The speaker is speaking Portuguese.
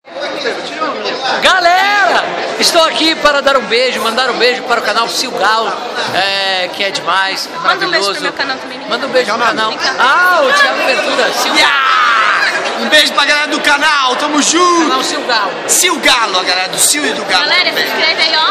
Galera, estou aqui para dar um beijo, mandar um beijo para o canal Sil Galo, que é demais, é maravilhoso. Manda um beijo pro meu canal também. Manda um beijo pro canal. Ah, o Thiago Ventura, Sil Galo. Um beijo pra galera do canal, tamo junto. Canal Sil Galo. Sil Galo, a galera do Sil e do Galo. Galera, se inscreve aí, ó.